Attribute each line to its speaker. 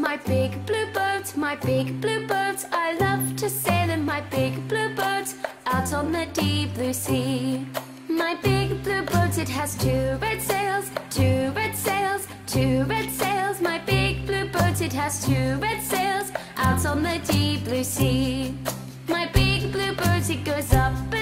Speaker 1: my big blue boat, my big blue boat. I love to sail in my big blue boat out on the deep blue sea. My big blue boat, it has two red sails, two red sails, two red sails. My big blue boat, it has two red sails out on the deep blue sea. My big blue boat, it goes up